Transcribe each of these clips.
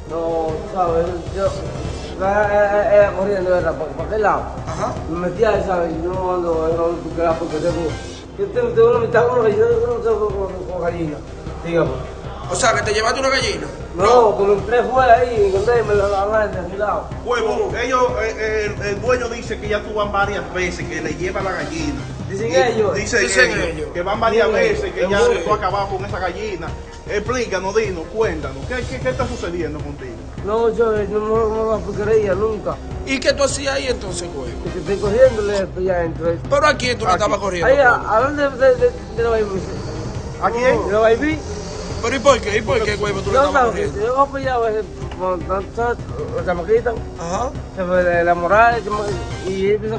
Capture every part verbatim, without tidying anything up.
No, ¿sabes? Yo, era, era corriendo, era para, para aquel lado. Ajá. Me metía ahí, ¿sabes? Yo no ando, no ando porque era porque tengo, yo tengo, tengo una mitad con una gallina, yo no tengo con, con gallina, digamos. O sea, que te llevaste una gallina. No, como entré fuera ahí, encontré y me la la de aquel lado. Huevo, ellos, eh, el, el dueño dice que ya tú van varias veces, que le lleva la gallina. Dicen Y ellos. Dicen, Dicen ellos, ellos. que van varias Dicen veces, ellos. que ya Seguro. tú has acabado con esa gallina. Explícanos, dinos, cuéntanos, ¿qué, qué, qué está sucediendo contigo? No, yo no, no, no la porquería nunca. ¿Y qué tú hacías ahí entonces, güey? Que estoy corriéndole esto ya dentro. ¿Pero a quién tú le Aquí. estabas corriendo? Ahí, a, güey? a dónde de, de, de la baby. ¿A quién? De la baby. ¿Pero y por qué? ¿Y por qué, güey, tú le Yo estabas sabes que corriendo? yo voy para allá, a veces, cuando la chamaquita, Ajá. se fue de la moral, y empieza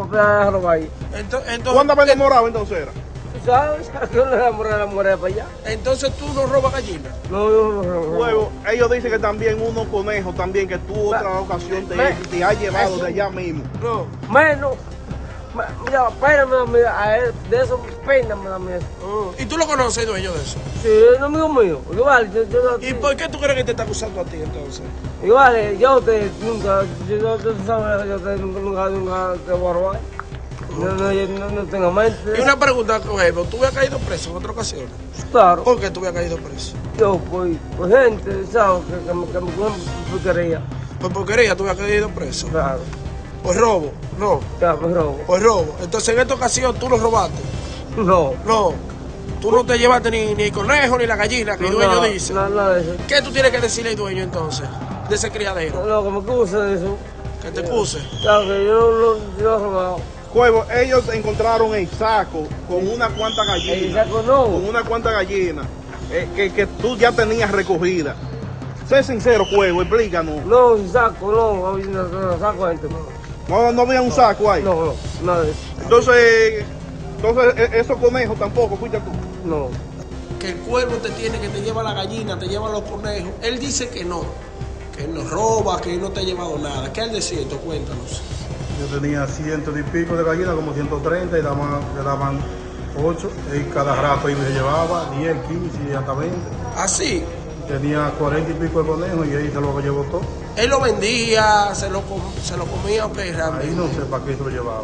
a robar ahí. Entonces, entonces, ¿Cuándo me demorado entonces era? ¿Tú sabes? ¿A qué hora la moral, la moral para allá? entonces tú no robas gallinas. No, yo no robo. Huevo, ellos dicen que también unos conejos también, que tú otra ocasión te, Me- te has llevado eso- de allá mismo. No. Menos. me- Mira, espérame, mira, a él, de eso pena me da miedo. ¿Y tú lo conoces, dueño de eso? Sí, es un amigo mío. Igual, yo, yo, ¿Y por qué tú crees que te está acusando a ti entonces? igual, eh, yo te nunca, yo, yo, tú sabes, yo te nunca, nunca, nunca te voy a robar. No, no, yo no, no tengo mente. Y una pregunta, güey, ¿tú hubieras caído preso en otra ocasión? Claro, ¿Por qué tú hubieras caído preso? yo pues, pues gente, ¿sabes? Que, que, me- que me cogen porquería. Por porquería tú hubieras caído preso. Claro, Por robo, no. ya, pues robo. Por robo. Entonces en esta ocasión tú lo robaste. No. No. Tú no te llevaste ni, ni el conejo ni la gallina que el dueño no, dice. No, nada de eso. ¿Qué tú tienes que decirle al dueño entonces? De ese criadero. No, que me excuse de eso. Que te excuse. Claro, que yo lo yo lo he robado. Huevo, ellos encontraron el saco con una cuanta El gallina. saco no. Con una cuanta gallina eh, que, que tú ya tenías recogida. Sé sincero, Huevo, explícanos. No, el saco, no, no, no, no saco gente, no. No, no había un saco ahí. No, no, nada de eso. Entonces, entonces e- esos conejos tampoco fuiste tú. No. Que el cuervo te tiene, que te lleva la gallina, te lleva los conejos. Él dice que no. Que él no roba, que él no te ha llevado nada. ¿Qué es de cierto? Cuéntanos. Yo tenía ciento y pico de gallinas, como ciento treinta, y daban, le daban ocho, y cada rato ahí me llevaba diez, quince y hasta veinte. Así. Tenía cuarenta y pico de conejos y ahí se lo llevó todo. Él lo vendía, se lo, com- se lo comía o qué Ahí realmente. no sé para qué se lo llevaba.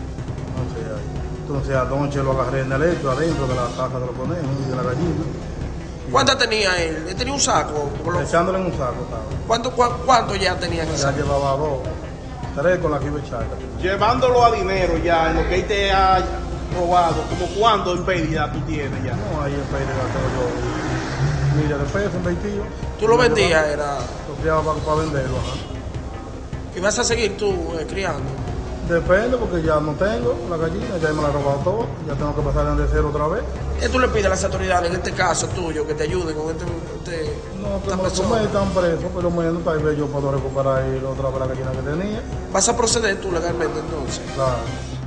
No sé ahí. Entonces anoche lo agarré en el lecho, adentro de la caja de los conejos y de la gallina. ¿Cuántas tenía él? Él tenía un saco. con los- Echándole en un saco estaba. ¿Cuánto, cua- cuánto ya tenía en el Ya saco? llevaba dos, tres con la que iba a echar. Llevándolo a dinero ya, en lo que él te ha robado, como cuánto en pérdida tú tienes ya. No, ahí en pérdida tengo yo miles de pesos invertidos. Tú lo vendías, era. Lo criaba para, para venderlo, ajá. Y vas a seguir tú eh, criando. Depende porque ya no tengo la gallina, ya me la he robado todo, ya tengo que pasar de cero otra vez. ¿Qué tú le pides a las autoridades, en este caso tuyo, que te ayuden con este, este- No, que esta me, persona? me están presos, pero menos tal vez yo puedo recuperar ahí la otra vez la gallina que tenía. ¿Vas a proceder tú legalmente entonces? Claro.